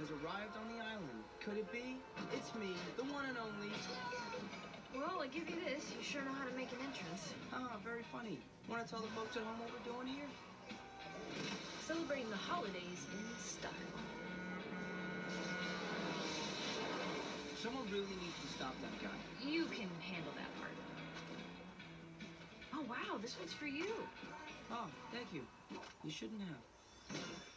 has arrived on the island. Could it be? It's me, the one and only. Well, I give you this. You sure know how to make an entrance. Ah, very funny. Want to tell the folks at home what we're doing here? Celebrating the holidays in style. Someone really needs to stop that guy. You can handle that part. Oh, wow, this one's for you. Oh, thank you. You shouldn't have.